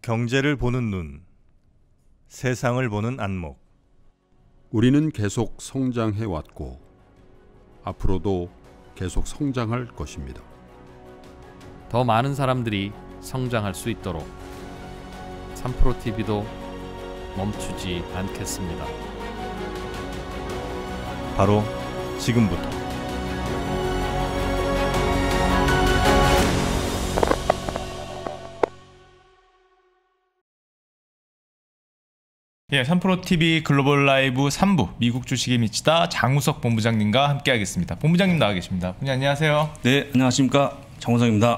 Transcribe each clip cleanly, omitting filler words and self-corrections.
경제를 보는 눈, 세상을 보는 안목. 우리는 계속 성장해 왔고 앞으로도 계속 성장할 것입니다. 더 많은 사람들이 성장할 수 있도록 3프로TV도 멈추지 않겠습니다. 바로 지금부터. 예, 3프로TV 글로벌 라이브 3부 미국 주식에 미치다 장우석 본부장님과 함께하겠습니다. 본부장님 나와 계십니다. 본부장님 안녕하세요. 네, 안녕하십니까. 장우석입니다.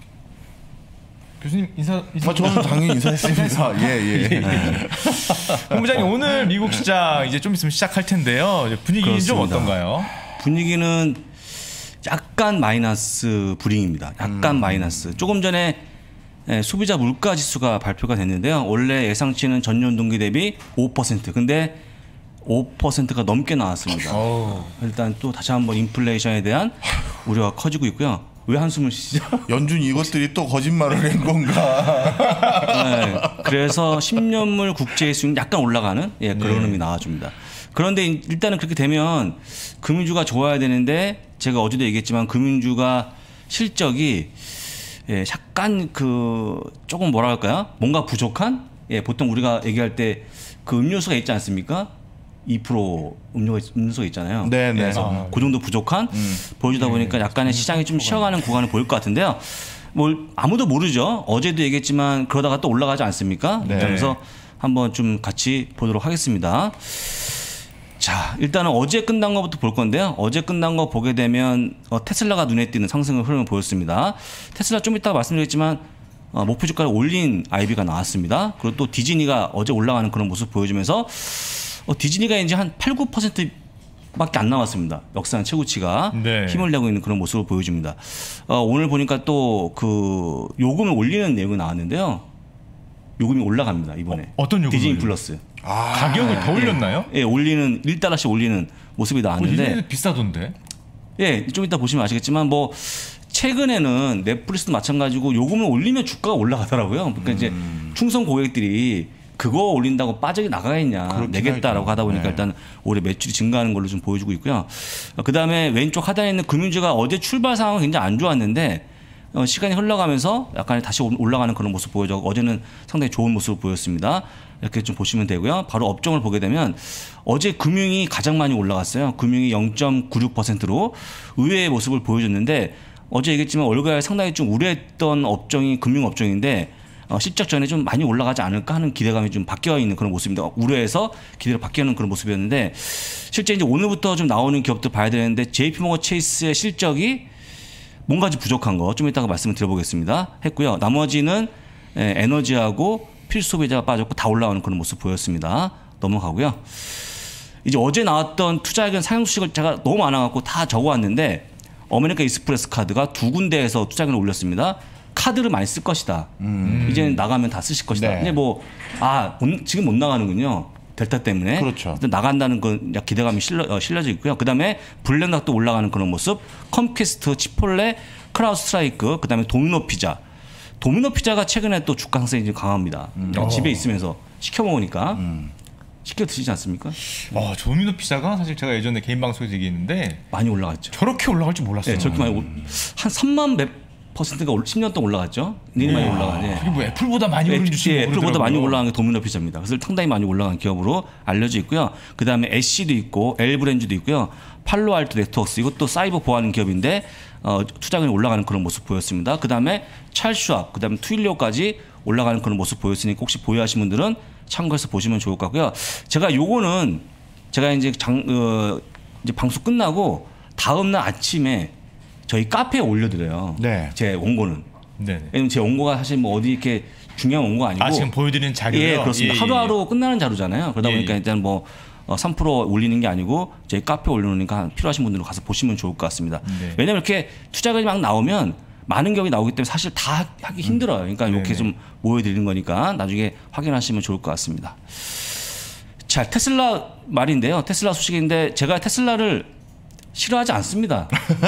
교수님 인사. 저는 당연히 인사했습니다. 예. 본부장님 오늘 미국 시장 이제 좀 있으면 시작할 텐데요. 분위기는 좀 어떤가요? 분위기는 약간 마이너스 불잉입니다. 약간 마이너스. 조금 전에 소비자 물가 지수가 발표가 됐는데요. 원래 예상치는 전년 동기 대비 5%. 근데 5%가 넘게 나왔습니다. 일단 또 다시 한번 인플레이션에 대한 우려가 커지고 있고요. 왜 한숨을 쉬시죠? 연준 이것들이 또 거짓말을 한 건가? 네, 그래서 10년물 국채지수는 약간 올라가는 그런 흐름이 나와줍니다. 그런데 일단은 그렇게 되면 금융주가 좋아야 되는데 제가 어제도 얘기했지만 금융주가 실적이 약간 조금 뭐라 할까요? 뭔가 부족한? 보통 우리가 얘기할 때 그 음료수가 있지 않습니까? 2% 음료수가 있잖아요. 네. 그 정도 부족한 보여주다 보니까 약간의 시장이 좀 쉬어가는 구간을 보일 것 같은데요. 뭐 아무도 모르죠. 어제도 얘기했지만 그러다가 또 올라가지 않습니까? 네. 그래서 한번 좀 같이 보도록 하겠습니다. 자, 일단은 어제 끝난 것부터 볼 건데요. 어제 끝난 거 보게 되면 테슬라가 눈에 띄는 상승의 흐름을 보였습니다. 테슬라 좀 이따가 말씀드렸지만 목표 주가를 올린 IB가 나왔습니다. 그리고 또 디즈니가 어제 올라가는 그런 모습 보여주면서 디즈니가 이제 한 8, 9%밖에 안 나왔습니다. 역사상 최고치가 힘을 내고 있는 그런 모습을 보여줍니다. 오늘 보니까 또 그 요금을 올리는 내용이 나왔는데요. 요금이 올라갑니다 이번에. 어떤 요금? 디즈니 플러스. 가격을 더 올렸나요? 올리는 1달러씩 올리는 모습이 나왔는데 비싸던데. 좀 이따 보시면 아시겠지만 뭐 최근에는 넷플릭스도 마찬가지고 요금을 올리면 주가가 올라가더라고요. 그러니까 이제 충성 고객들이 그거 올린다고 빠져나가겠냐 내겠다라고 하다 보니까 일단 올해 매출이 증가하는 걸로 좀 보여주고 있고요. 그다음에 왼쪽 하단에 있는 금융주가 어제 출발 상황은 굉장히 안 좋았는데 시간이 흘러가면서 약간 다시 올라가는 그런 모습 보여줘. 어제는 상당히 좋은 모습을 보였습니다. 이렇게 좀 보시면 되고요. 바로 업종을 보게 되면 어제 금융이 가장 많이 올라갔어요. 금융이 0.96%로 의외의 모습을 보여줬는데 어제 얘기했지만 월가에 상당히 좀 우려했던 업종이 금융 업종인데 실적 전에 좀 많이 올라가지 않을까 하는 기대감이 좀 바뀌어 있는 그런 모습입니다. 우려해서 기대로 바뀌는 그런 모습이었는데 실제 이제 오늘부터 좀 나오는 기업들 봐야 되는데 JP모건 체이스의 실적이 뭔가 좀 부족한 거 좀 이따가 말씀을 드려보겠습니다. 했고요. 나머지는 에너지하고 필수소비자가 빠졌고 다 올라오는 그런 모습 보였습니다. 넘어가고요. 이제 어제 나왔던 투자 의견 사용 수식을 제가 너무 많아갖고 다 적어왔는데 어메리칸 익스프레스 카드가 2군데에서 투자 의견을 올렸습니다. 카드를 많이 쓸 것이다. 이제는 나가면 다 쓰실 것이다. 네. 근데 지금 못 나가는군요. 델타 때문에. 그렇죠. 일단 나간다는 건 기대감이 실려져 있고요. 그다음에 블랙락도 올라가는 그런 모습. 컴캐스트, 치폴레, 크라우드 스트라이크, 그다음에 도미노 피자. 도미노 피자가 최근에 또 주가 상승이 좀 강합니다. 집에 있으면서 시켜 먹으니까. 시켜 드시지 않습니까? 도미노 피자가 사실 제가 예전에 개인 방송에서 얘기했는데 많이 올라갔죠. 저렇게 올라갈 줄 몰랐어요. 네, 저렇게 많이 한 3만 몇 퍼센트가 10년 동안 올라갔죠. 굉장히 많이 올라가네. 그리고 뭐 애플보다 많이 오른 주식 애플보다 많이 올라간 게 도미노 피자입니다. 그래서 상당히 많이 올라간 기업으로 알려져 있고요. 그다음에 애쉬도 있고 엘브랜드도 있고요. 팔로알토 네트워크스 이것도 사이버 보안 기업인데 투자금이 올라가는 그런 모습 보였습니다. 그다음에 찰슈압, 그다음에 투일리오까지 올라가는 그런 모습 보였으니까 혹시 보유하신 분들은 참고해서 보시면 좋을 것 같고요. 제가 이제 이제 방송 끝나고 다음 날 아침에 저희 카페에 올려드려요. 네. 제 원고는. 네네. 왜냐면 제 원고가 사실 뭐 어디 이렇게 중요한 원고가 아니고. 지금 보여드리는 자료요? 그렇습니다. 하루하루 끝나는 자료잖아요. 그러다 보니까 일단 뭐 3% 올리는 게 아니고 저희 카페에 올려놓으니까 필요하신 분들은 가서 보시면 좋을 것 같습니다. 왜냐면 이렇게 투자금이 막 나오면 많은 기업이 나오기 때문에 사실 다 하기 힘들어요. 그러니까 이렇게 좀 모여드리는 거니까 나중에 확인하시면 좋을 것 같습니다. 자, 테슬라 말인데요. 테슬라 소식인데 제가 테슬라를 싫어하지 않습니다.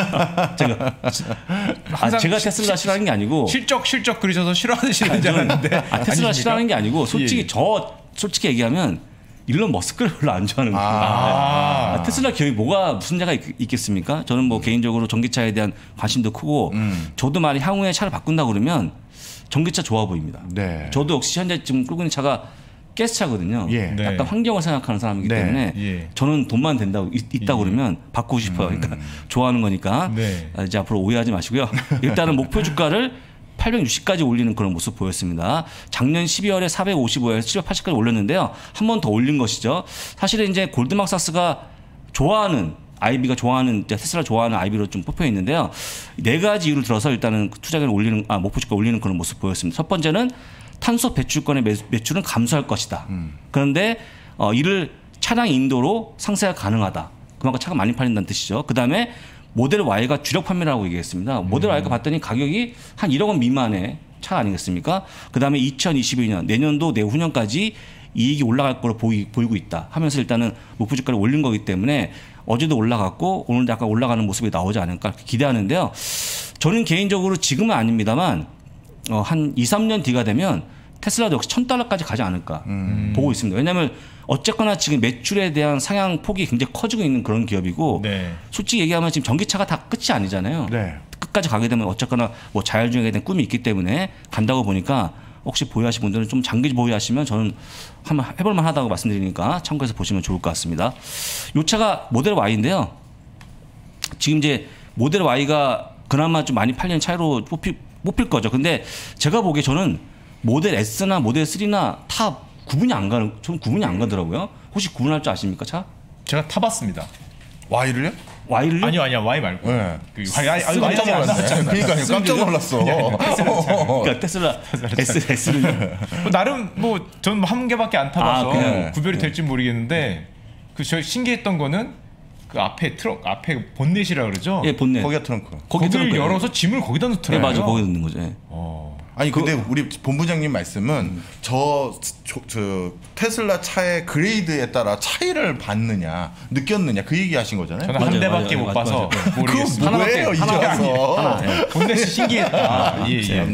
제가 테슬라 싫어하는 게 아니고 실적 그리셔서 싫어하시는 줄 알았는데 테슬라 싫어하는 게 아니고 솔직히 솔직히 얘기하면 일론 머스크를 별로 안 좋아하는 거예요. 테슬라 기업이 무슨 죄가 있겠습니까? 저는 뭐 개인적으로 전기차에 대한 관심도 크고 저도 만약 향후에 차를 바꾼다 그러면 전기차 좋아 보입니다. 네. 저도 역시 현재 지금 끌고 있는 차가 가스차거든요. 예. 약간 환경을 생각하는 사람이기 네. 때문에 저는 돈만 있다 그러면 바꾸고 싶어요. 그러니까 좋아하는 거니까 이제 앞으로 오해하지 마시고요. 일단은 목표 주가를 860까지 올리는 그런 모습 보였습니다. 작년 12월에 455에서 780까지 올렸는데요. 한 번 더 올린 것이죠. 사실은 이제 골드만삭스가 좋아하는 IB가 좋아하는 테슬라 좋아하는 IB로 좀 뽑혀 있는데요. 네 가지 이유를 들어서 일단은 투자금을 목표 주가 올리는 그런 모습 보였습니다. 첫 번째는 탄소 배출권의 매출은 감소할 것이다. 그런데 이를 차량 인도로 상세가 가능하다. 그만큼 차가 많이 팔린다는 뜻이죠. 그다음에 모델 Y가 주력 판매라고 얘기했습니다. 모델 Y가 봤더니 가격이 한 1억 원 미만의 차 아니겠습니까? 그다음에 2022년 내년도 내후년까지 이익이 올라갈 거로 보이고 있다 하면서 일단은 목표 주가를 올린 거기 때문에 어제도 올라갔고 오늘도 약간 올라가는 모습이 나오지 않을까 기대하는데요. 저는 개인적으로 지금은 아닙니다만 한 2, 3년 뒤가 되면 테슬라도 역시 $1,000까지 가지 않을까 보고 있습니다. 왜냐하면 어쨌거나 지금 매출에 대한 상향 폭이 굉장히 커지고 있는 그런 기업이고 솔직히 얘기하면 지금 전기차가 다 끝이 아니잖아요. 끝까지 가게 되면 어쨌거나 뭐 자율주행에 대한 꿈이 있기 때문에 간다고 보니까 혹시 보유하신 분들은 좀 장기 보유하시면 저는 한번 해볼 만하다고 말씀드리니까 참고해서 보시면 좋을 것 같습니다. 이 차가 모델 Y인데요. 지금 이제 모델 Y가 그나마 좀 많이 팔리는 차로 뽑힐 거죠. 근데 제가 보기에 저는 모델 S나 모델 3나 다 구분이 안 가더라고요. 혹시 구분할 줄 아십니까, 차? 제가 타봤습니다. Y를요? Y를요? 아니요, Y 말고. 네. 깜짝 놀랐어요. 그러니까요, 깜짝 놀랐어. 그러니까 테슬라 S를 나름 뭐 저는 한 개밖에 안 타봐서 그냥. 구별이 될지 모르겠는데 저 신기했던 거는 그 앞에 트럭 앞에 본넷이라 그러죠. 예, 본넷. 거기가 트렁크. 거기를 열어서 짐을 거기다 넣더라고요. 예, 맞아, 거기 넣는 거죠. 예. 아니 근데 우리 본부장님 말씀은 저 테슬라 차의 그레이드에 따라 차이를 느꼈느냐 그 얘기하신 거잖아요. 저는 한 대밖에 못 봐서 모르겠습니다. 그거 뭐예요 이제 와서? 본넷이 신기했다.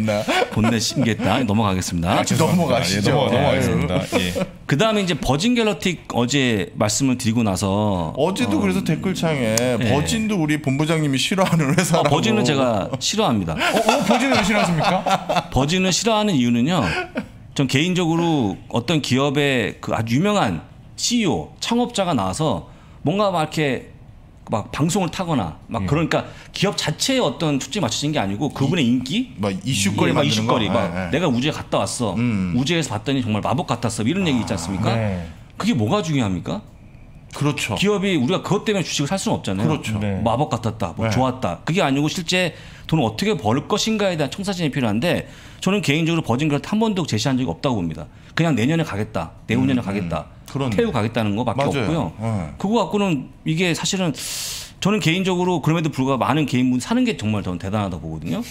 본넷 신기했다. 넘어가겠습니다. 넘어가시죠. 넘어가겠습니다. 그다음에 이제 버진 갤럭틱 어제 말씀을 드리고 나서 어제도 그래서 댓글창에 버진도 우리 본부장님이 싫어하는 회사라고. 버진은 제가 싫어합니다. 버진을 왜 싫어하십니까? 버진을 싫어하는 이유는요. 전 개인적으로 어떤 기업의 그 아주 유명한 CEO, 창업자가 나와서 뭔가 막 이렇게 막 방송을 타거나 막 그러니까 기업 자체의 어떤 초점이 맞춰진 게 아니고 그분의 인기, 막 이슈거리 막 만드는 이슈거리, 거. 막 내가 우주에 갔다 왔어, 우주에서 봤더니 정말 마법 같았어 이런 얘기 있지 않습니까? 그게 뭐가 중요합니까? 그렇죠. 기업이 우리가 그것 때문에 주식을 살 수는 없잖아요. 그렇죠. 마법 같았다, 뭐 좋았다. 그게 아니고 실제 돈을 어떻게 벌 것인가에 대한 청사진이 필요한데 저는 개인적으로 버진 갤럭틱 한 번도 제시한 적이 없다고 봅니다. 그냥 내년에 가겠다, 내후년에 가겠다, 태우고 가겠다는 거밖에 없고요. 그거 갖고는 이게 사실은 저는 개인적으로 그럼에도 불구하고 많은 개인분 사는 게 정말 저는 대단하다고 보거든요.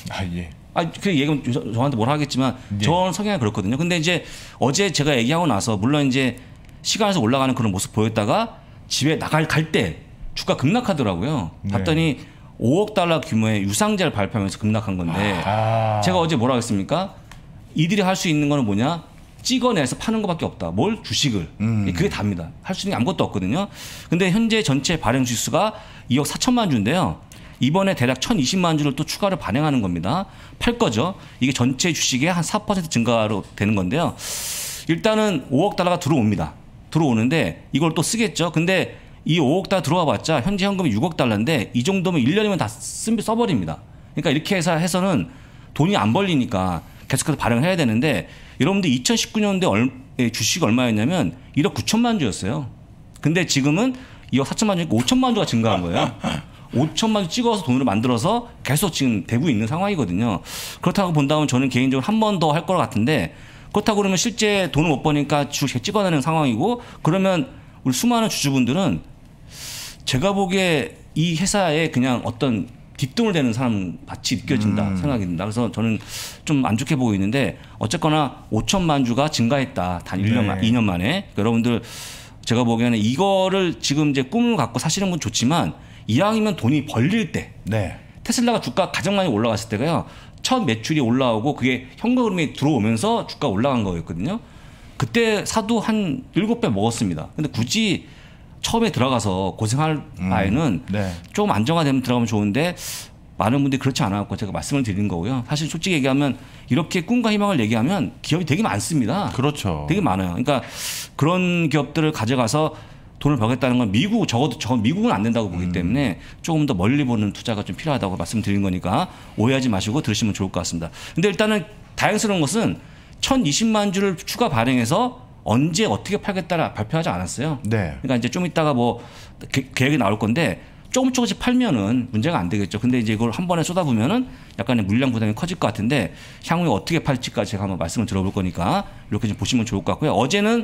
그 얘기는 저한테 뭐라 하겠지만 저는 성향이 그렇거든요. 근데 이제 어제 제가 얘기하고 나서 물론 이제 시간에서 올라가는 그런 모습 보였다가 집에 갈 때 주가 급락하더라고요. 봤더니 5억 달러 규모의 유상자를 발표하면서 급락한 건데 제가 어제 뭐라 했습니까? 이들이 할 수 있는 거는 뭐냐? 찍어내서 파는 것밖에 없다. 뭘? 주식을. 그게 답니다. 할 수 있는 게 아무것도 없거든요. 근데 현재 전체 발행 주수가 2억 4천만 주인데요. 이번에 대략 1,020만 주를 또 추가로 발행하는 겁니다. 팔 거죠. 이게 전체 주식의 한 4% 증가로 되는 건데요. 일단은 5억 달러가 들어오는데 이걸 또 쓰겠죠. 근데 이 5억 달러 들어와 봤자 현재 현금이 6억 달러인데 이 정도면 1년이면 다 써버립니다. 그러니까 이렇게 해서는 돈이 안 벌리니까 계속해서 발행을 해야 되는데 여러분들 2019년도에 주식 얼마였냐면 1억 9천만 주였어요. 근데 지금은 2억 4천만 주니까 5천만 주가 증가한 거예요. 5천만 주 찍어서 돈으로 만들어서 계속 지금 되고 있는 상황이거든요. 그렇다고 본다면 저는 개인적으로 한 번 더 할 것 같은데 그렇다고 그러면 실제 돈을 못 버니까 주식 찍어내는 상황이고 그러면 우리 수많은 주주분들은 제가 보기에 이 회사에 그냥 어떤 뒷등을 대는 사람 같이 느껴진다 생각이 듭니다. 그래서 저는 좀 안 좋게 보고 있는데 어쨌거나 5천만 주가 증가했다. 단 2년 만에. 여러분들 제가 보기에는 이거를 지금 이제 꿈을 갖고 사시는 분 좋지만 이왕이면 돈이 벌릴 때 네. 테슬라가 주가 가장 많이 올라갔을 때가요. 첫 매출이 올라오고 그게 현금 흐름이 들어오면서 주가 올라간 거였거든요. 그때 사도 한 7배 먹었습니다. 근데 굳이 처음에 들어가서 고생할 바에는 네. 좀 안정화되면 들어가면 좋은데 많은 분들이 그렇지 않았고 제가 말씀을 드리는 거고요. 사실 솔직히 얘기하면 이렇게 꿈과 희망을 얘기하면 기업이 되게 많습니다. 그렇죠. 되게 많아요. 그러니까 그런 기업들을 가져가서 돈을 벌겠다는 건 적어도 미국은 안 된다고 보기 때문에 조금 더 멀리 보는 투자가 좀 필요하다고 말씀드린 거니까 오해하지 마시고 들으시면 좋을 것 같습니다. 근데 일단은 다행스러운 것은 1020만 주를 추가 발행해서 언제 어떻게 팔겠다라 발표하지 않았어요. 네. 그러니까 이제 좀 이따가 뭐 계획이 나올 건데 조금씩 팔면은 문제가 안 되겠죠. 근데 이제 이걸 한 번에 쏟아부면은 약간의 물량 부담이 커질 것 같은데 향후에 어떻게 팔지까지 제가 한번 말씀을 들어볼 거니까 이렇게 좀 보시면 좋을 것 같고요. 어제는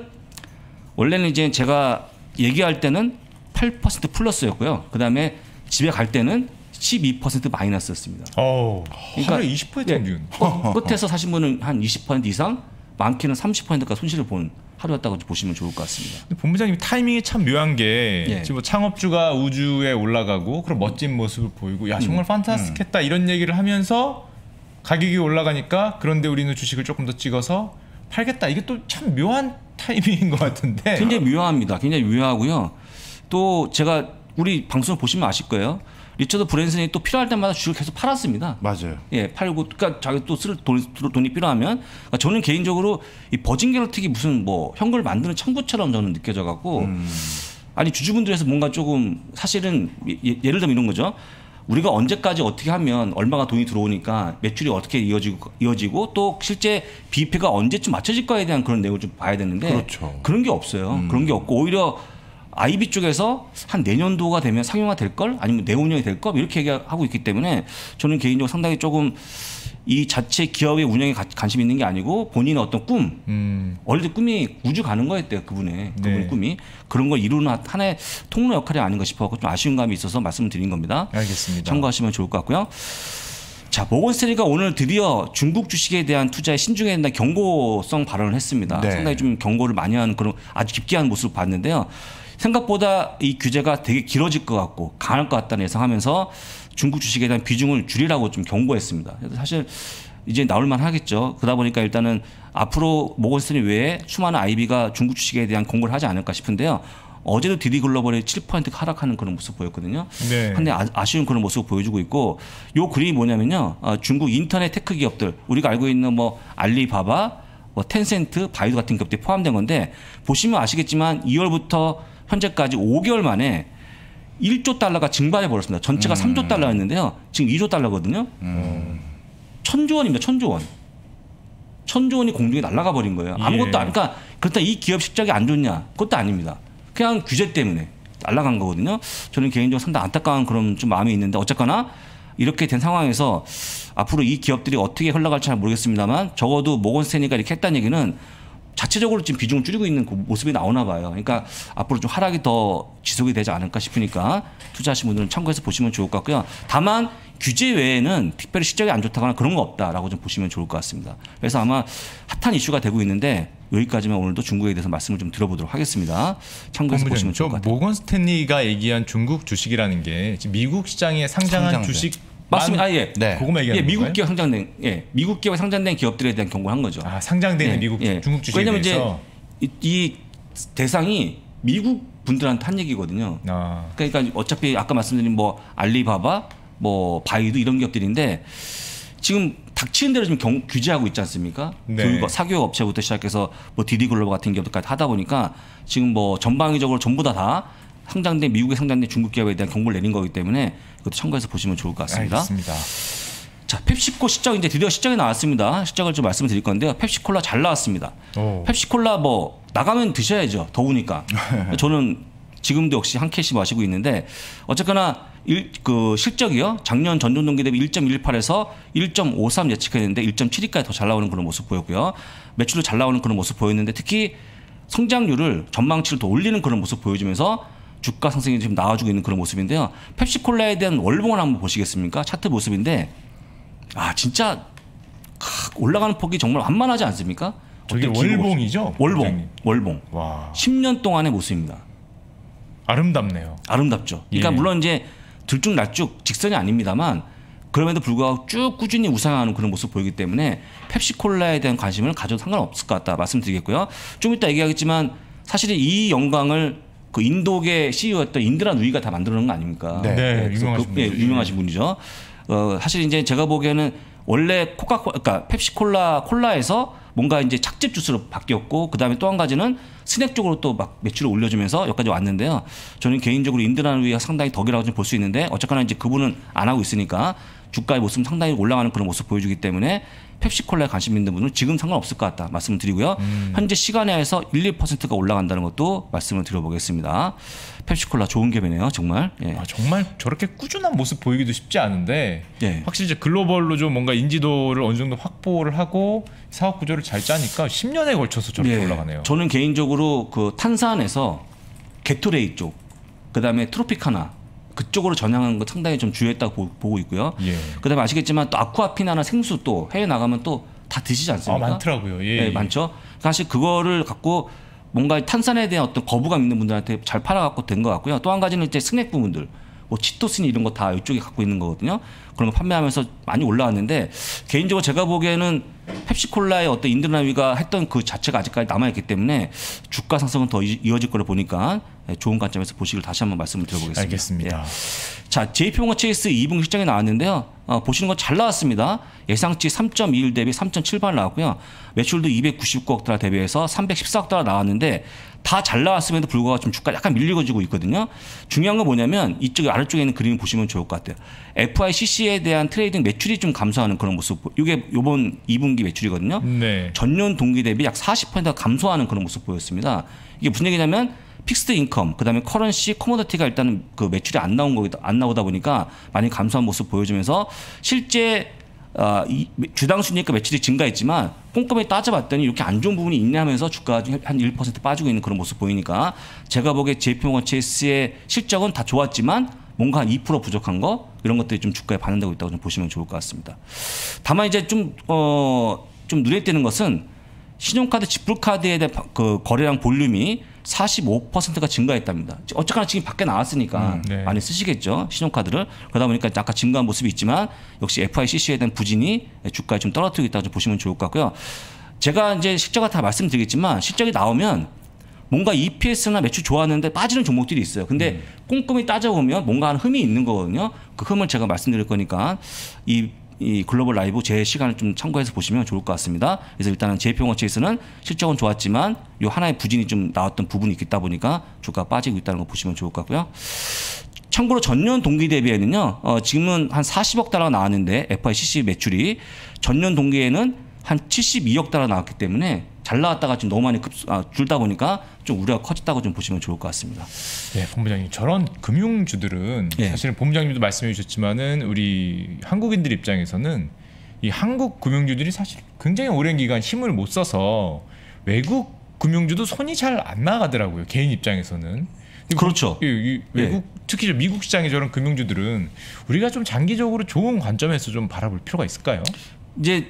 원래는 이제 제가 얘기할 때는 8% 플러스였고요. 그 다음에 집에 갈 때는 12% 마이너스였습니다. 그러니까 하루에 20% 평균. 끝에서 사신 분은 한 20% 이상, 많게는 30%까지 손실을 본 하루였다고 보시면 좋을 것 같습니다. 근데 본부장님 타이밍이 참 묘한 게 예. 지금 뭐 창업주가 우주에 올라가고 그런 멋진 모습을 보이고 야 정말 판타스틱했다 이런 얘기를 하면서 가격이 올라가니까 그런데 우리는 주식을 조금 더 찍어서 팔겠다. 이게 또 참 묘한 타이밍인 것 같은데. 굉장히 묘합니다. 굉장히 묘하고요. 또 제가 우리 방송을 보시면 아실 거예요. 리처드 브랜슨이 또 필요할 때마다 주식을 계속 팔았습니다. 맞아요. 예, 팔고, 그러니까 자기 또 쓸 돈이 필요하면, 그러니까 저는 개인적으로 이 버진 갤럭틱이 무슨 뭐 현금을 만드는 창구처럼 저는 느껴져 갖고, 아니 주주분들에서 뭔가 조금 사실은 예를 들면 이런 거죠. 우리가 언제까지 어떻게 하면 얼마가 돈이 들어오니까 매출이 어떻게 이어지고 또 실제 BEP가 언제쯤 맞춰질 거에 대한 그런 내용을 좀 봐야 되는데, 그렇죠. 그런 게 없어요. 그런 게 없고 오히려 IB 쪽에서 한 내년도가 되면 상용화 될 걸 아니면 내운영이 될 걸 이렇게 얘기하고 있기 때문에 저는 개인적으로 상당히 조금 이 자체 기업의 운영에 관심 있는 게 아니고 본인의 어떤 꿈 원래 꿈이 우주 가는 거였대요. 그분의 꿈이 그런 걸 이루는 하나의 통로 역할이 아닌가 싶어서 좀 아쉬운 감이 있어서 말씀을 드린 겁니다. 알겠습니다. 참고하시면 좋을 것 같고요. 자, 모건스탠리가 오늘 드디어 중국 주식에 대한 투자에 신중해야 된다 경고성 발언을 했습니다. 네. 상당히 좀 경고를 많이 하는 그런 아주 깊게 하는 모습을 봤는데요. 생각보다 이 규제가 되게 길어질 것 같고 강할 것 같다는 예상하면서 중국 주식에 대한 비중을 줄이라고 좀 경고했습니다. 사실 이제 나올만 하겠죠. 그러다 보니까 일단은 앞으로 모건스탠리 외에 수많은 IB가 중국 주식에 대한 공고를 하지 않을까 싶은데요. 어제도 DD 글로벌이 7% 하락하는 그런 모습 보였거든요. 네. 근데 아쉬운 그런 모습을 보여주고 있고 요 그림이 뭐냐면요. 중국 인터넷 테크 기업들 우리가 알고 있는 뭐 알리바바, 뭐 텐센트, 바이두 같은 기업들이 포함된 건데 보시면 아시겠지만 2월부터 현재까지 5개월 만에 1조 달러가 증발해 버렸습니다. 전체가 3조 달러였는데요. 지금 2조 달러거든요. 1,000조 원입니다. 1,000조 원. 1,000조 원이 공중에 날아가 버린 거예요. 아무것도 안. 그러니까 그렇다고 이 기업 실적이 안 좋냐? 그것도 아닙니다. 그냥 규제 때문에 날아간 거거든요. 저는 개인적으로 상당히 안타까운 그런 좀 마음이 있는데 어쨌거나 이렇게 된 상황에서 앞으로 이 기업들이 어떻게 흘러갈지 잘 모르겠습니다만 적어도 모건스탠리가 이렇게 했다는 얘기는 자체적으로 지금 비중을 줄이고 있는 그 모습이 나오나 봐요. 그러니까 앞으로 좀 하락이 더 지속이 되지 않을까 싶으니까 투자하신 분들은 참고해서 보시면 좋을 것 같고요. 다만 규제 외에는 특별히 실적이 안 좋다거나 그런 거 없다라고 좀 보시면 좋을 것 같습니다. 그래서 아마 핫한 이슈가 되고 있는데 여기까지만 오늘도 중국에 대해서 말씀을 좀 들어보도록 하겠습니다. 참고해서 보시면 좋을 것 같아요. 모건 스탠리가 얘기한 중국 주식이라는 게 지금 미국 시장에 상장한 주식 맞습니다. 아, 예. 네. 그거만 얘기하는 미국 건가요? 기업 상장된 미국 기업에 상장된 기업들에 대한 경고를 한 거죠. 아, 상장되는 예, 미국 예. 중국 주식에 왜냐면 대해서. 이제 이 대상이 미국 분들한테 한 얘기거든요. 아. 그러니까 어차피 아까 말씀드린 뭐 알리바바, 뭐 바이두 이런 기업들인데 지금 닥치는 대로 지금 규제하고 있지 않습니까? 네. 사교육 업체부터 시작해서 뭐 DD 글로벌 같은 기업들까지 하다 보니까 지금 뭐 전방위적으로 전부 다 상장된 미국에 상장된 중국 기업에 대한 경고를 내린 거기 때문에 이것도 참고해서 보시면 좋을 것 같습니다. 알겠습니다. 자, 펩시코 실적 이제 드디어 실적이 나왔습니다. 실적을 좀 말씀을 드릴 건데요. 펩시콜라 잘 나왔습니다. 펩시콜라 뭐 나가면 드셔야죠. 더우니까. 저는 지금도 역시 한 캔씩 마시고 있는데 어쨌거나 그 실적이요. 작년 전년동기 대비 1.18에서 1.53 예측했는데 1.72까지 더 잘 나오는 그런 모습 보였고요. 매출도 잘 나오는 그런 모습 보였는데 특히 성장률을 전망치를 더 올리는 그런 모습 보여주면서 주가 상승이 지금 나와주고 있는 그런 모습인데요. 펩시콜라에 대한 월봉을 한번 보시겠습니까? 차트 모습인데 아 진짜 올라가는 폭이 정말 완만하지 않습니까? 저게 월봉이죠? 월봉. 와. 10년 동안의 모습입니다. 아름답네요. 아름답죠. 그러니까 예. 물론 이제 들쭉날쭉 직선이 아닙니다만 그럼에도 불구하고 쭉 꾸준히 우상하는 그런 모습 보이기 때문에 펩시콜라에 대한 관심을 가져도 상관없을 것 같다 말씀드리겠고요. 좀 이따 얘기하겠지만 사실 이 영광을 그 인도계 CEO였던 인드라 누이가 다 만들어놓은 거 아닙니까? 네, 유명하신 분이죠. 사실 이제 제가 보기에는 원래 그러니까 펩시콜라 콜라에서 뭔가 이제 착즙 주스로 바뀌었고 그다음에 또 한 가지는 스낵 쪽으로 또 막 매출을 올려주면서 여기까지 왔는데요. 저는 개인적으로 인드라 누이가 상당히 덕이라고 좀 볼 수 있는데 어쨌거나 이제 그분은 안 하고 있으니까 주가의 모습은 상당히 올라가는 그런 모습 보여주기 때문에 펩시콜라에 관심 있는 분은 지금 상관없을 것 같다 말씀을 드리고요. 현재 시간에서 1~2%가 올라간다는 것도 말씀을 드려보겠습니다. 펩시콜라 좋은 기업이네요. 정말. 예. 정말 저렇게 꾸준한 모습 보이기도 쉽지 않은데 예. 확실히 이제 글로벌로 좀 뭔가 인지도를 어느 정도 확보를 하고 사업 구조를 잘 짜니까 10년에 걸쳐서 저렇게 예. 올라가네요. 저는 개인적으로 그 탄산에서 게토레이 쪽 그다음에 트로피카나 그쪽으로 전향하는 거 상당히 좀 주의했다고 보고 있고요. 예. 그다음에 아시겠지만 또 아쿠아피나나 생수 또 해외 나가면 또 다 드시지 않습니까? 많더라고요. 예, 네, 많죠. 사실 그거를 갖고 뭔가 탄산에 대한 어떤 거부감 있는 분들한테 잘 팔아갖고 된 것 같고요. 또 한 가지는 이제 스낵 부분들, 뭐 치토스니 이런 거 다 이쪽에 갖고 있는 거거든요. 그런 거 판매하면서 많이 올라왔는데 개인적으로 제가 보기에는 펩시콜라의 어떤 인드라위가 했던 그 자체가 아직까지 남아있기 때문에 주가 상승은 더 이어질 거를 보니까 좋은 관점에서 보시길 다시 한번 말씀을 드려보겠습니다. 알겠습니다. 예. 자, JP모건 체이스 2분기 실적이 나왔는데요. 보시는 건 잘 나왔습니다. 예상치 3.21 대비 3.78 나왔고요. 매출도 299억 달러 대비해서 314억 달러 나왔는데 다 잘 나왔음에도 불구하고 좀 주가 약간 밀리고지고 있거든요. 중요한 건 뭐냐면 이쪽 아래쪽에 있는 그림을 보시면 좋을 것 같아요. FICC에 대한 트레이딩 매출이 좀 감소하는 그런 모습. 이게 이번 2분기 매출이거든요. 네. 전년 동기 대비 약 40%가 감소하는 그런 모습 보였습니다. 이게 무슨 얘기냐면 픽스드 인컴, 그다음에 커런시, 커모디티가 일단은 그 매출이 안 나오다 보니까 많이 감소한 모습 보여주면서 실제 주당 순이익과 매출이 증가했지만 꼼꼼히 따져봤더니 이렇게 안 좋은 부분이 있네 하면서 주가가 한 1% 빠지고 있는 그런 모습 보이니까 제가 보기에 JP모건 체이스의 실적은 다 좋았지만 뭔가 한 2% 부족한 거 이런 것들이 좀 주가에 반영되고 있다고 좀 보시면 좋을 것 같습니다. 다만 이제 좀 눈에 띄는 것은 신용카드 지불카드에 대한 그 거래량 볼륨이 45%가 증가했답니다. 어쨌거나 지금 밖에 나왔으니까 네. 많이 쓰시겠죠. 신용카드를. 그러다 보니까 아까 증가한 모습이 있지만 역시 FICC에 대한 부진이 주가에 좀 떨어뜨리고 있다고 좀 보시면 좋을 것 같고요. 제가 이제 실적을 다 말씀드리겠지만 실적이 나오면 뭔가 EPS나 매출 좋았는데 빠지는 종목들이 있어요. 근데 꼼꼼히 따져보면 뭔가 하는 흠이 있는 거거든요. 그 흠을 제가 말씀드릴 거니까 이 글로벌 라이브 제 시간을 좀 참고해서 보시면 좋을 것 같습니다. 그래서 일단은 JP모건 체이스는 실적은 좋았지만 요 하나의 부진이 좀 나왔던 부분이 있다 보니까 주가가 빠지고 있다는 거 보시면 좋을 것 같고요. 참고로 전년 동기 대비에는요. 지금은 한 40억 달러가 나왔는데 FICC 매출이 전년 동기에는 한 72억 달러 나왔기 때문에 잘 나왔다가 지금 너무 많이 줄다 보니까 좀 우려가 커졌다고 좀 보시면 좋을 것 같습니다. 네, 본부장님 저런 금융주들은 예. 사실 본부장님도 말씀해 주셨지만은 우리 한국인들 입장에서는 이 한국 금융주들이 사실 굉장히 오랜 기간 힘을 못 써서 외국 금융주도 손이 잘 안 나가더라고요. 개인 입장에서는. 그렇죠. 이 외국 특히 미국 시장의 저런 금융주들은 우리가 좀 장기적으로 좋은 관점에서 좀 바라볼 필요가 있을까요? 이제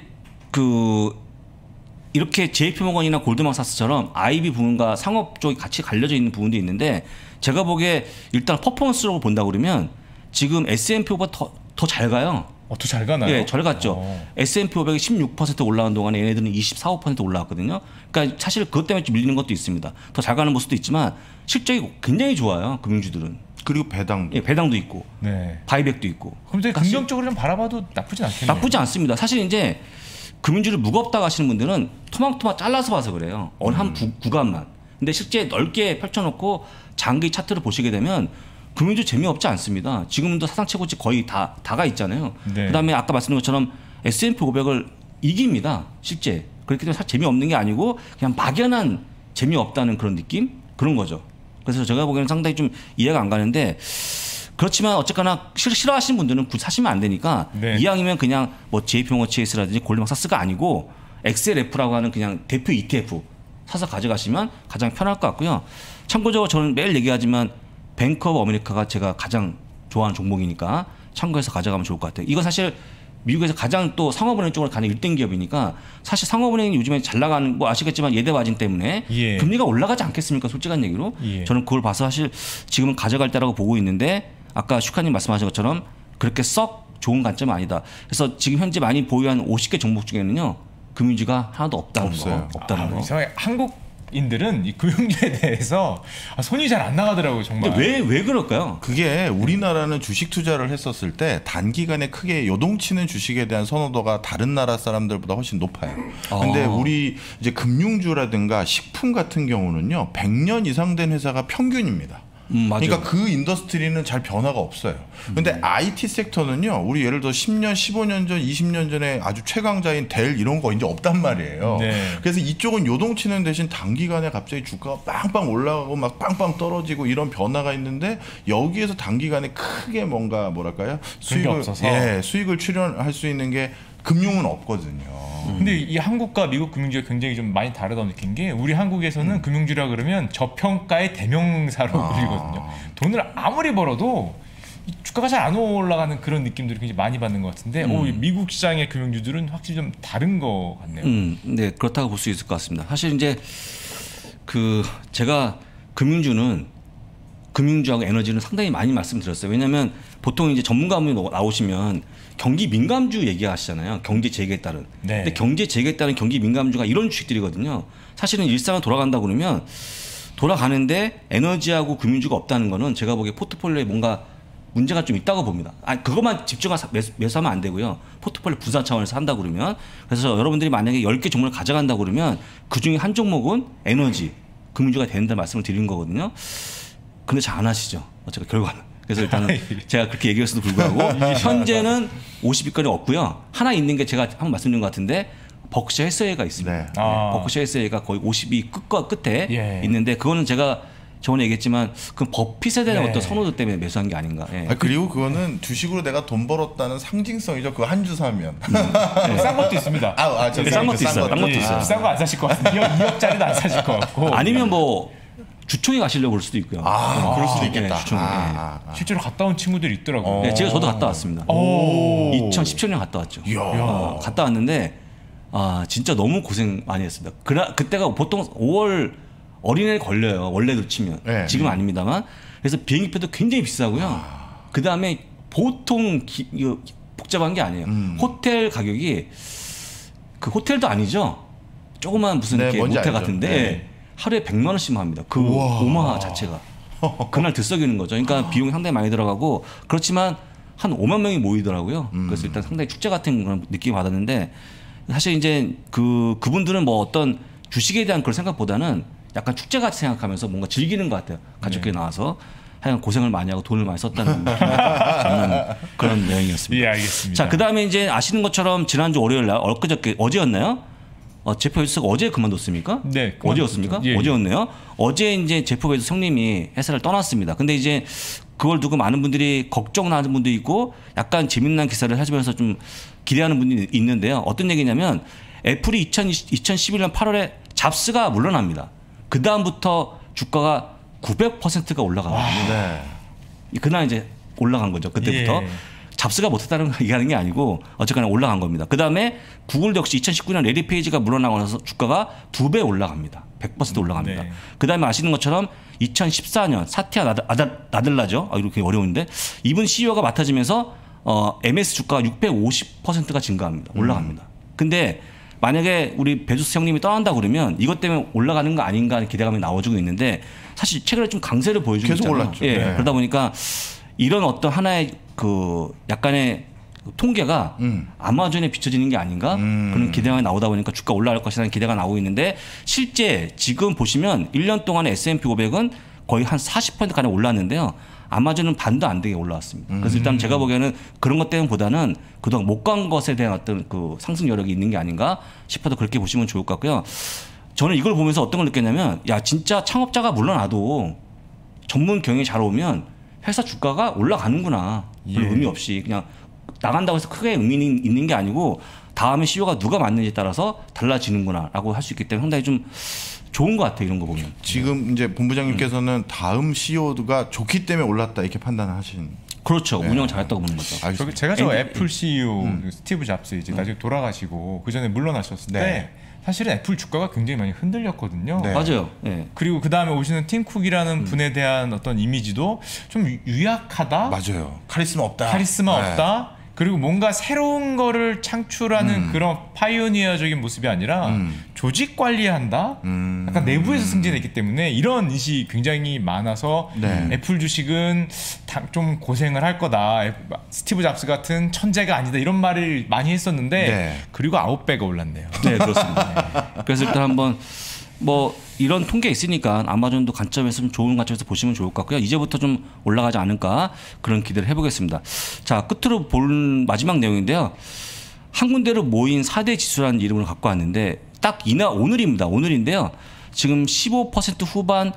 이렇게 JP모건이나 골드만삭스처럼 IB 부분과 상업 쪽이 같이 갈려져 있는 부분도 있는데 제가 보기에 일단 퍼포먼스로 본다고 그러면 지금 S&P 500보다 더 잘 가요. 더 잘 가나요? 예, 잘 갔죠. S&P 500이 16% 올라간 동안에 얘네들은 24, 5% 올라왔거든요. 그러니까 사실 그것 때문에 좀 밀리는 것도 있습니다. 더 잘 가는 모습도 있지만 실적이 굉장히 좋아요. 금융주들은. 그리고 배당도. 예, 배당도 있고 네. 바이백도 있고. 그럼 되게 긍정적으로 좀 바라봐도 나쁘진 않겠네요. 나쁘지 않습니다. 사실 이제 금융주를 무겁다고 하시는 분들은 토막토막 잘라서 봐서 그래요. 어느 한 구간만. 근데 실제 넓게 펼쳐놓고 장기 차트를 보시게 되면 금융주 재미없지 않습니다. 지금도 사상 최고치 거의 다가 있잖아요. 네. 그다음에 아까 말씀드린 것처럼 S&P 500을 이깁니다. 실제. 그렇기 때문에 사실 재미없는 게 아니고 그냥 막연한 재미없다는 그런 느낌? 그런 거죠. 그래서 제가 보기에는 상당히 좀 이해가 안 가는데 그렇지만 어쨌거나 싫어하시는 분들은 굳이 사시면 안 되니까 네. 이왕이면 그냥 뭐 JP모건 체이스라든지 골드만삭스가 아니고 XLF라고 하는 그냥 대표 ETF 사서 가져가시면 가장 편할 것 같고요. 참고적으로 저는 매일 얘기하지만 뱅크 오브 아메리카가 제가 가장 좋아하는 종목이니까 참고해서 가져가면 좋을 것 같아요. 이건 사실 미국에서 가장 또 상업은행 쪽으로 가는 1등 기업이니까 사실 상업은행이 요즘에 잘 나가는 뭐 아시겠지만 예대 마진 때문에 금리가 올라가지 않겠습니까? 솔직한 얘기로. 저는 그걸 봐서 사실 지금은 가져갈 때라고 보고 있는데 아까 슈카님 말씀하신 것처럼 그렇게 썩 좋은 관점은 아니다. 그래서 지금 현재 많이 보유한 50개 종목 중에는요 금융주가 하나도 없다는 없어요. 거. 없다는 거. 이상하게 한국인들은 이 금융주에 대해서 손이 잘 안 나가더라고요 정말. 근데 왜 그럴까요? 그게 우리나라는 주식 투자를 했었을 때 단기간에 크게 요동치는 주식에 대한 선호도가 다른 나라 사람들보다 훨씬 높아요. 근데 우리 이제 금융주라든가 식품 같은 경우는요 100년 이상 된 회사가 평균입니다. 맞아요. 그러니까 그 인더스트리는 잘 변화가 없어요. 근데 IT 섹터는요, 우리 예를 들어 10년, 15년 전, 20년 전에 아주 최강자인 델 이런 거 이제 없단 말이에요. 네. 그래서 이쪽은 요동치는 대신 단기간에 갑자기 주가가 빵빵 올라가고 막 빵빵 떨어지고 이런 변화가 있는데 여기에서 단기간에 크게 뭔가 뭐랄까요? 수익을 출현할 수 있는 게 금융은 없거든요. 근데 이 한국과 미국 금융주가 굉장히 좀 많이 다르다고 느낀 게 우리 한국에서는 금융주라 그러면 저평가의 대명사로 불리거든요. 돈을 아무리 벌어도 이 주가가 잘 안 올라가는 그런 느낌들을 굉장히 많이 받는 것 같은데 이 미국 시장의 금융주들은 확실히 좀 다른 것 같네요. 네 그렇다고 볼 수 있을 것 같습니다. 사실 이제 제가 금융주하고 에너지는 상당히 많이 말씀드렸어요. 왜냐하면 보통 이제 전문가분이 나오시면 경기 민감주 얘기하시잖아요. 경제 재개에 따른. 네. 근데 경제 재개에 따른 경기 민감주가 이런 주식들이거든요. 사실은 일상을 돌아간다 그러면 돌아가는데 에너지하고 금융주가 없다는 거는 제가 보기에 포트폴리오에 뭔가 문제가 좀 있다고 봅니다. 그것만 집중해서 매수하면 안 되고요. 포트폴리오 분산 차원에서 한다 그러면. 그래서 여러분들이 만약에 10개 종목을 가져간다 그러면 그중에 한 종목은 에너지, 금융주가 된다는 말씀을 드리는 거거든요. 근데 잘 안 하시죠. 어쨌든 결과는. 그래서 일단은 제가 그렇게 얘기했어도 불구하고 현재는 50위권이 없고요. 하나 있는 게 제가 한번 말씀드린 것 같은데 버크셔 해서웨이가 있습니다. 네. 버크셔 해서웨이가 거의 50위 끝과 끝에 예. 있는데 그거는 제가 저번에 얘기했지만 그 버핏에 대한 네. 어떤 선호도 때문에 매수한 게 아닌가. 예. 그리고 그거는 주식으로 내가 돈 벌었다는 상징성이죠. 그거 한 주 사면. 싼 것도 있습니다. 싼 것도 있어요. 싼 것도 있어요. 비싼 거 안 사실 것 같은데 2억짜리도 안 사실 것 같고. 아니면 뭐 주총에 가시려고 그럴 수도 있고요. 그럴 수도 있겠다. 네, 주총에. 실제로 갔다 온 친구들이 있더라고요. 네, 저도 갔다 왔습니다. 2017년 갔다 왔죠. 갔다 왔는데 진짜 너무 고생 많이 했습니다. 그때가 보통 5월 어린애 걸려요. 원래도 치면. 네. 지금 아닙니다만. 그래서 비행기표도 굉장히 비싸고요. 그 다음에 보통 복잡한 게 아니에요. 호텔 가격이 그 호텔도 아니죠. 조그만 무슨 이렇게 뭔지 모텔 알죠. 같은데 네. 하루에 100만 원씩만 합니다. 그 오마하 자체가. 그날 들썩이는 거죠. 그러니까 비용이 상당히 많이 들어가고 그렇지만 한 5만 명이 모이더라고요. 그래서 일단 상당히 축제 같은 그런 느낌을 받았는데 사실 이제 그분들은 뭐 어떤 주식에 대한 그런 생각보다는 약간 축제같이 생각하면서 뭔가 즐기는 것 같아요. 가족끼리 나와서 하여간 고생을 많이 하고 돈을 많이 썼다는 그런 여행이었습니다. 예, 알겠습니다. 자, 그다음에 이제 아시는 것처럼 지난주 월요일 날 어제였나요? 제프 베조스가 어제 그만뒀습니까? 네, 어제였습니까? 예, 예. 어제였네요. 어제 이제 제프 베조스 형님이 회사를 떠났습니다. 근데 이제 그걸 두고 많은 분들이 걱정하는 분도 있고 약간 재밌는 기사를 하시면서 좀 기대하는 분이 있는데요. 어떤 얘기냐면 애플이 2011년 8월에 잡스가 물러납니다. 그 다음부터 주가가 900%가 올라가거든요. 네. 그날 이제 올라간 거죠. 그때부터. 예. 잡스가 못했다는 거 얘기하는 게 아니고 어쨌거나 올라간 겁니다. 그 다음에 구글 역시 2019년 레리 페이지가 물러나고 나서 주가가 2배 올라갑니다. 100% 올라갑니다. 네. 그 다음에 아시는 것처럼 2014년 사티아 나델라죠. 이렇게 어려운데 이분 CEO가 맡아지면서 MS 주가가 650%가 증가합니다. 올라갑니다. 근데 만약에 우리 베조스 형님이 떠난다 그러면 이것 때문에 올라가는 거 아닌가 하는 기대감이 나와주고 있는데 사실 최근에 좀 강세를 보여주고 계속 있잖아요. 올랐죠. 예, 네. 그러다 보니까 이런 어떤 하나의 그 약간의 통계가 아마존에 비춰지는 게 아닌가 그런 기대감이 나오다 보니까 주가 올라갈 것이라는 기대가 나오고 있는데 실제 지금 보시면 1년 동안에 S&P 500은 거의 한 40%가량 올랐는데요. 아마존은 반도 안 되게 올라왔습니다. 그래서 일단 제가 보기에는 그런 것 때문보다는 그동안 못 간 것에 대한 어떤 그 상승 여력이 있는 게 아닌가 싶어도 그렇게 보시면 좋을 것 같고요. 저는 이걸 보면서 어떤 걸 느꼈냐면 야 진짜 창업자가 물러나도 전문 경영이 잘 오면 회사 주가가 올라가는구나. 별 의미 없이 그냥 나간다고 해서 크게 의미 있는 게 아니고 다음에 CEO가 누가 맞는지에 따라서 달라지는구나라고 할 수 있기 때문에 상당히 좀 좋은 것 같아요. 이런 거 보면. 지금 이제 본부장님께서는 다음 CEO가 좋기 때문에 올랐다 이렇게 판단하신. 그렇죠. 운영 잘했다고 보는 거죠. 알겠습니다. 제가 애플 CEO 스티브 잡스 이제 나중에 돌아가시고 그 전에 물러나셨을 때 네. 사실은 애플 주가가 굉장히 많이 흔들렸거든요. 네. 맞아요. 예. 그리고 그 다음에 오시는 팀 쿡이라는 분에 대한 어떤 이미지도 좀 유약하다. 맞아요. 카리스마 없다. 카리스마 네. 없다. 그리고 뭔가 새로운 거를 창출하는 그런 파이오니어적인 모습이 아니라 조직 관리한다. 약간 내부에서 승진했기 때문에 이런 인식이 굉장히 많아서 네. 애플 주식은 좀 고생을 할 거다. 스티브 잡스 같은 천재가 아니다. 이런 말을 많이 했었는데 네. 그리고 9배가 올랐네요. 네, 그렇습니다. 그래서 일단 한번 뭐 이런 통계 있으니까 아마존도 관점에서 좀 좋은 관점에서 보시면 좋을 것 같고요. 이제부터 좀 올라가지 않을까 그런 기대를 해보겠습니다. 자, 끝으로 볼 마지막 내용인데요. 한 군데로 모인 4대 지수라는 이름을 갖고 왔는데 딱 오늘입니다. 오늘인데요. 지금 15% 후반,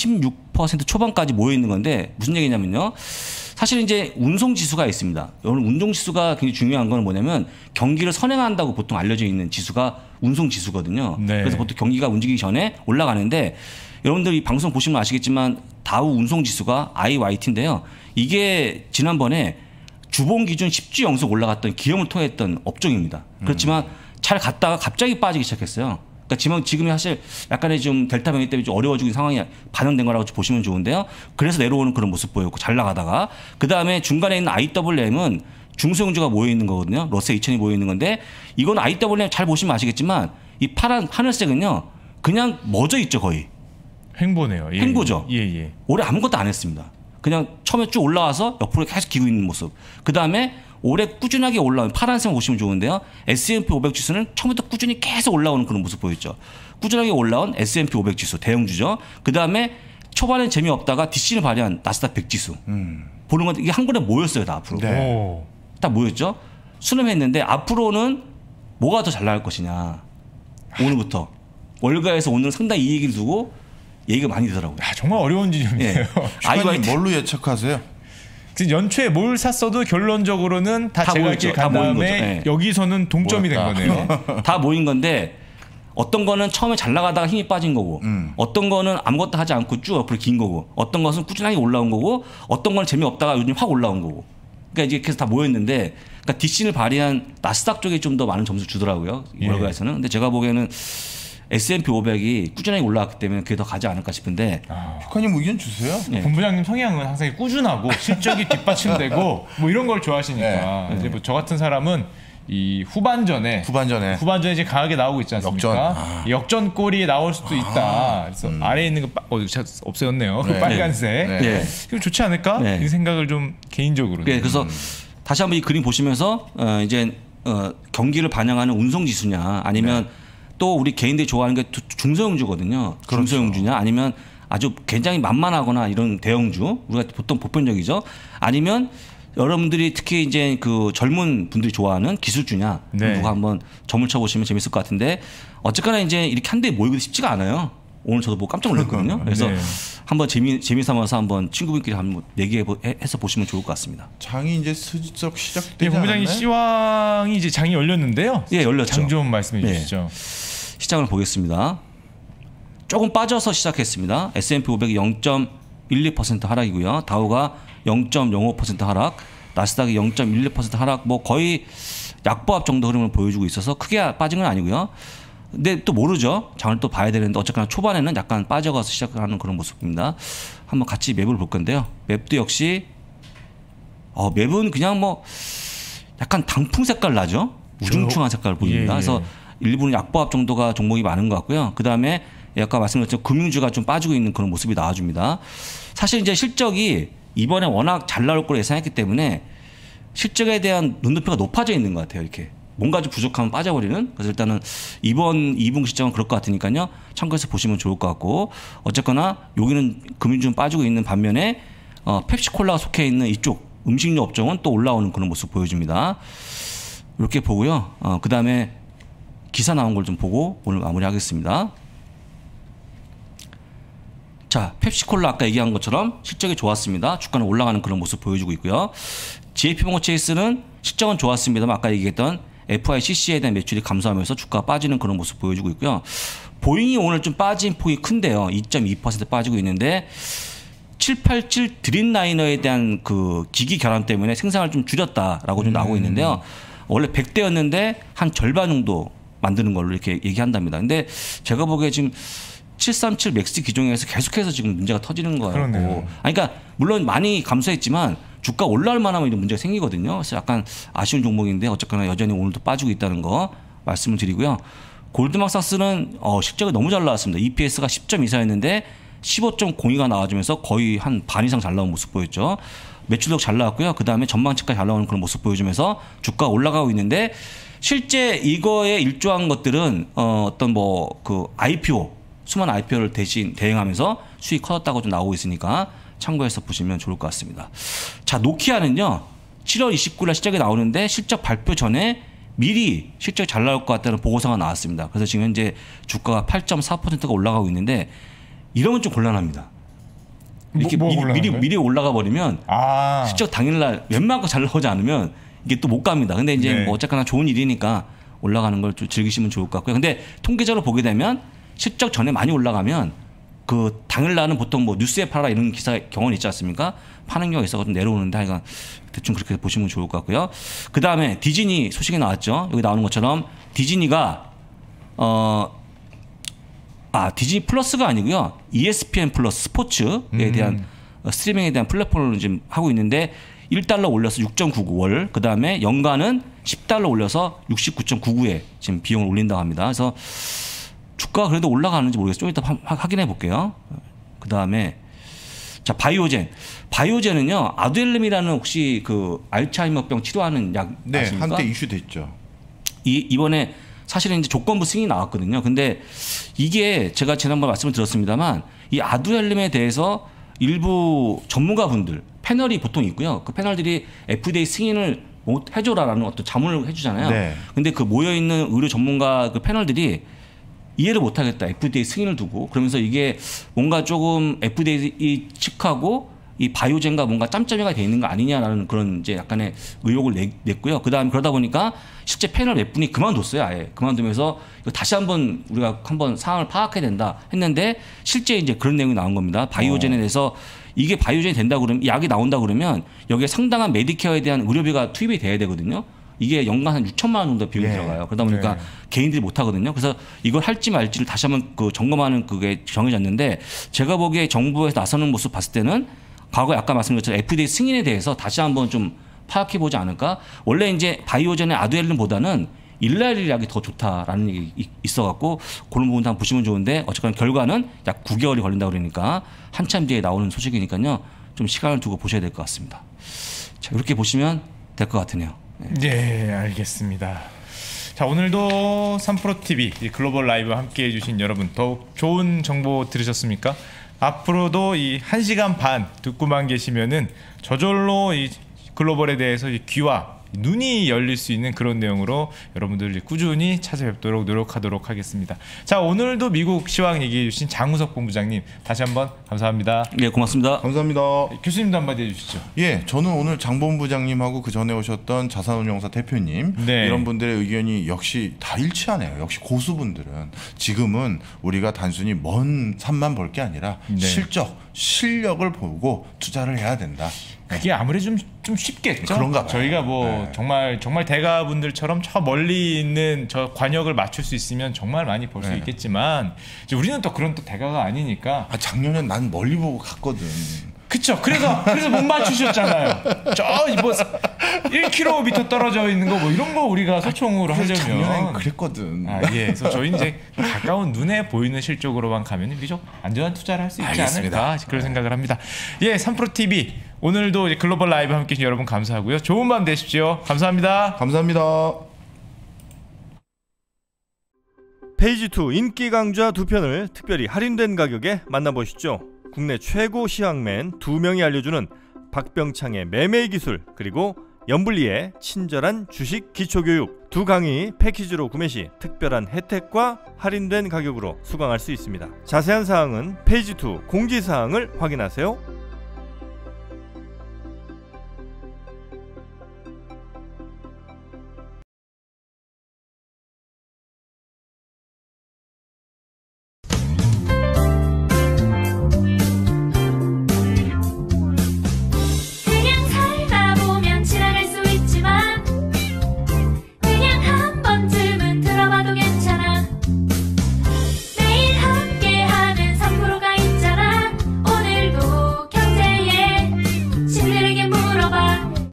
16% 초반까지 모여 있는 건데 무슨 얘기냐면요. 사실 이제 운송 지수가 있습니다. 오늘 운송 지수가 굉장히 중요한 건 뭐냐면 경기를 선행한다고 보통 알려져 있는 지수가 운송 지수거든요. 네. 그래서 보통 경기가 움직이기 전에 올라가는데 여러분들 이 방송 보시면 아시겠지만 다우 운송 지수가 IYT인데요. 이게 지난번에 주봉 기준 10주 연속 올라갔던 기염을 토했던 업종입니다. 그렇지만 잘 갔다가 갑자기 빠지기 시작했어요. 그러니까 지금 사실 약간의 좀 델타 변이 때문에 좀 어려워지는 상황이 반영된 거라고 보시면 좋은데요. 그래서 내려오는 그런 모습 보였고 잘 나가다가 그 다음에 중간에 있는 IWM은 중소형주가 모여 있는 거거든요. 러셀 2000이 모여 있는 건데 이건 IWM 잘 보시면 아시겠지만 이 파란 하늘색은요 그냥 멎어 있죠 거의. 횡보네요. 예. 횡보죠. 예. 올해 아무것도 안 했습니다. 그냥 처음에 쭉 올라와서 옆으로 계속 기고 있는 모습. 그 다음에 올해 꾸준하게 올라온 파란색 보시면 좋은데요. S&P 500 지수는 처음부터 꾸준히 계속 올라오는 그런 모습 보였죠. 꾸준하게 올라온 S&P 500 지수 대형주죠. 그 다음에 초반엔 재미없다가 뒷신을 발휘한 나스닥 100 지수. 보는 건데 이게 한 번에 모였어요 다 앞으로. 네. 오. 딱 모였죠. 수렴했는데 앞으로는 뭐가 더 잘 나갈 것이냐. 오늘부터. 월가에서 오늘 상당히 이 얘기를 두고 얘기가 많이 되더라고요. 야, 정말 어려운 지점이에요. 예. 슈가님 뭘로 예측하세요? 연초에 뭘 샀어도 결론적으로는 다 제가 모였죠. 이렇게 간 다 모인 다음에 거죠. 예. 여기서는 동점이 모였다. 된 거네요. 다 모인 건데 어떤 거는 처음에 잘 나가다가 힘이 빠진 거고 어떤 거는 아무것도 하지 않고 쭉 옆으로 긴 거고 어떤 것은 꾸준하게 올라온 거고 어떤 건 재미없다가 요즘 확 올라온 거고 그러니까 이제 계속 다 모였는데 그러니까 뒷신을 발휘한 나스닥 쪽에 좀 더 많은 점수를 주더라고요. 예. 월가에서는. 근데 제가 보기에는 S&P 500이 꾸준하게 올라왔기 때문에 그게 더 가지 않을까 싶은데 슈가님 의견 주세요. 예. 본부장님 성향은 항상 꾸준하고 실적이 뒷받침되고 뭐 이런 걸 좋아하시니까 네. 이제 뭐 저 같은 사람은 이 후반전에 이제 강하게 나오고 있지 않습니까? 역전골이 나올 수도 있다. 그래서 아래에 있는 거 없어졌네요. 네. 빨간색. 네. 예. 이거 좋지 않을까? 네. 이 생각을 좀 개인적으로. 예, 그래서 다시 한번 이 그림 보시면서 이제 경기를 반영하는 운송 지수냐 아니면 또 우리 개인들이 좋아하는 게 중소형주거든요. 중소형주냐 아니면 아주 굉장히 만만하거나 이런 대형주 우리가 보통 보편적이죠. 아니면 여러분들이 특히 이제 그 젊은 분들이 좋아하는 기술주냐 네. 누가 한번 점을 쳐보시면 재밌을 것 같은데 어쨌거나 이제 이렇게 한 대에 모이기 쉽지가 않아요. 오늘 저도 뭐 깜짝 놀랐거든요. 그래서 네. 한번 재미삼아서 한번 친구분끼리 한번 얘기해서 보시면 좋을 것 같습니다. 장이 이제 슬쩍 예, 시작되지 본부장님 않았나요? 시황이 이제 장이 열렸는데요. 예, 열렸죠. 장 좀 말씀해 네. 주시죠. 시장을 보겠습니다. 조금 빠져서 시작했습니다. S&P 500이 0.12% 하락이고요. 다우가 0.05% 하락, 나스닥이 0.12% 하락, 뭐 거의 약보합 정도 흐름을 보여주고 있어서 크게 빠진 건 아니고요. 근데 또 모르죠. 장을 또 봐야 되는데 어쨌거나 초반에는 약간 빠져가서 시작하는 그런 모습입니다. 한번 같이 맵을 볼 건데요. 맵도 역시 맵은 그냥 뭐 약간 당풍 색깔 나죠. 우중충한 색깔 보입니다. 예, 예. 그래서 일부는 약보합 정도가 종목이 많은 것 같고요. 그 다음에 아까 말씀드렸죠. 금융주가 좀 빠지고 있는 그런 모습이 나와줍니다. 사실 이제 실적이 이번에 워낙 잘 나올 걸 예상했기 때문에 실적에 대한 눈높이가 높아져 있는 것 같아요. 이렇게 뭔가 좀 부족하면 빠져버리는. 그래서 일단은 이번 2분기 시장은 그럴 것 같으니까요. 참고해서 보시면 좋을 것 같고 어쨌거나 여기는 금융주는 빠지고 있는 반면에 펩시콜라가 속해 있는 이쪽 음식료 업종은 또 올라오는 그런 모습 보여줍니다. 이렇게 보고요. 그 다음에 기사 나온 걸 좀 보고 오늘 마무리하겠습니다. 자, 펩시콜라 아까 얘기한 것처럼 실적이 좋았습니다. 주가는 올라가는 그런 모습 보여주고 있고요. JP모건 체이스는 실적은 좋았습니다만 아까 얘기했던 FICC에 대한 매출이 감소하면서 주가가 빠지는 그런 모습 보여주고 있고요. 보잉이 오늘 좀 빠진 폭이 큰데요. 2.2% 빠지고 있는데 787 드림라이너에 대한 그 기기 결함 때문에 생산을 좀 줄였다라고 좀 나오고 있는데요. 원래 100대였는데 한 절반 정도 만드는 걸로 이렇게 얘기한답니다. 근데 제가 보기에 지금 737 맥스 기종에서 계속해서 지금 문제가 터지는 거예요. 그러네요. 그러니까 물론 많이 감소했지만 주가 올라올 만하면 이런 문제가 생기거든요. 그래서 약간 아쉬운 종목인데 어쨌거나 여전히 오늘도 빠지고 있다는 거 말씀을 드리고요. 골드만삭스는 실적이 너무 잘 나왔습니다. EPS가 10.24였는데 15.02가 나와주면서 거의 한 반 이상 잘 나온 모습 보였죠. 매출도 잘 나왔고요. 그 다음에 전망치까지 잘 나오는 그런 모습 보여주면서 주가가 올라가고 있는데 실제 이거에 일조한 것들은 어떤 뭐 그 IPO 수많은 IPO를 대행하면서 수익 커졌다고 좀 나오고 있으니까 참고해서 보시면 좋을 것 같습니다. 자, 노키아는요 7월 29일 실적이 나오는데 실적 발표 전에 미리 실적이 잘 나올 것 같다는 보고서가 나왔습니다. 그래서 지금 현재 주가가 8.4%가 올라가고 있는데 이러면 좀 곤란합니다. 이렇게 미리 올라가 버리면 실적 당일날 웬만한 거 잘 나오지 않으면 이게 또 못 갑니다. 근데 이제 뭐 어쨌거나 좋은 일이니까 올라가는 걸 좀 즐기시면 좋을 것 같고요. 근데 통계적으로 보게 되면 실적 전에 많이 올라가면 그 당일날은 보통 뭐 뉴스에 팔아 이런 기사 경험이 있지 않습니까? 파는 경우가 있어서 좀 내려오는데 하여간 대충 그렇게 보시면 좋을 것 같고요. 그 다음에 디즈니 소식이 나왔죠. 여기 나오는 것처럼 디즈니가 디즈니 플러스가 아니고요. ESPN 플러스 스포츠에 대한 스트리밍에 대한 플랫폼을 지금 하고 있는데 1달러 올려서 6.99월, 그 다음에 연간은 10달러 올려서 69.99에 지금 비용을 올린다고 합니다. 그래서 주가가 그래도 올라가는지 모르겠어요. 좀 이따 확인해 볼게요. 그 다음에 자, 바이오젠은요 아두헬름이라는 혹시 그 알츠하이머병 치료하는 약 아십니까? 한때 이슈됐죠. 이번에 사실은 이제 조건부 승인이 나왔거든요. 근데 이게 제가 지난번 말씀을 드렸습니다만 이 아두헬름에 대해서 일부 전문가분들 패널이 보통 있고요. 그 패널들이 FDA 승인을 못 해줘라라는 어떤 자문을 해주잖아요. 네. 근데 그 모여 있는 의료 전문가 그 패널들이 이해를 못하겠다. FDA 승인을 두고 그러면서 이게 뭔가 조금 FDA 측하고 이 바이오젠과 뭔가 짬짬이가 돼 있는 거 아니냐라는 그런 이제 약간의 의혹을 냈고요. 그다음에 그러다 보니까 실제 패널 몇 분이 그만뒀어요. 아예 그만두면서 이거 다시 한번 우리가 한번 상황을 파악해야 된다 했는데 실제 이제 그런 내용이 나온 겁니다. 바이오젠에 대해서 이게 바이오젠이 된다 그러면 약이 나온다 그러면 여기에 상당한 메디케어에 대한 의료비가 투입이 돼야 되거든요. 이게 연간 한 6천만 원 정도 비용이 들어가요. 그러다 보니까 개인들이 못 하거든요. 그래서 이걸 할지 말지를 다시 한번 그 점검하는 그게 정해졌는데 제가 보기에 정부에서 나서는 모습 봤을 때는 과거에 아까 말씀드린 것처럼 FDA 승인에 대해서 다시 한번 좀 파악해 보지 않을까. 원래 이제 바이오젠의 아두헬름보다는 일라일 약이 더 좋다라는 얘기 있어갖고 그런 부분 한번 보시면 좋은데 어쨌거나 결과는 약 9개월이 걸린다 그러니까 한참 뒤에 나오는 소식이니까요. 좀 시간을 두고 보셔야 될 것 같습니다. 자, 이렇게 보시면 될 것 같으네요. 네, 알겠습니다. 자, 오늘도 3프로TV 글로벌 라이브 함께 해주신 여러분 더욱 좋은 정보 들으셨습니까? 앞으로도 이 1시간 반 듣고만 계시면은 저절로 이 글로벌에 대해서 귀와 눈이 열릴 수 있는 그런 내용으로 여러분들 꾸준히 찾아뵙도록 노력하도록 하겠습니다. 자, 오늘도 미국 시황 얘기해 주신 장우석 본부장님 다시 한번 감사합니다. 네, 고맙습니다. 감사합니다. 교수님도 한마디 해주시죠. 예, 저는 오늘 장 본부장님하고 그 전에 오셨던 자산운용사 대표님 이런 분들의 의견이 역시 다 일치하네요. 역시 고수분들은 지금은 우리가 단순히 먼 산만 볼 게 아니라 실력을 보고 투자를 해야 된다. 그게 아무래도 좀 쉽겠죠. 그런가 봐요. 저희가 뭐 정말 대가분들처럼 저 멀리 있는 저 관역을 맞출 수 있으면 정말 많이 볼 수 있겠지만 이제 우리는 또 그런 또 대가가 아니니까. 작년엔 난 멀리 보고 갔거든. 그쵸. 그래서 못 맞추셨잖아요. 저 뭐 1km 떨어져 있는 거 뭐 이런 거 우리가 소총으로 하려면 작년엔 그랬거든. 예. 그래서 저희 이제 가까운 눈에 보이는 실적으로만 가면 비록 안전한 투자를 할 수 있지 않을까 그런 생각을 합니다. 예, 3프로TV 오늘도 이제 글로벌 라이브 함께 해주신 여러분 감사하고요. 좋은 밤 되십시오. 감사합니다. 감사합니다. 페이지2 인기 강좌 2편을 특별히 할인된 가격에 만나보시죠. 국내 최고 시황맨 2명이 알려주는 박병창의 매매 기술 그리고 연불리의 친절한 주식 기초교육 두 강의 패키지로 구매 시 특별한 혜택과 할인된 가격으로 수강할 수 있습니다. 자세한 사항은 페이지2 공지사항을 확인하세요.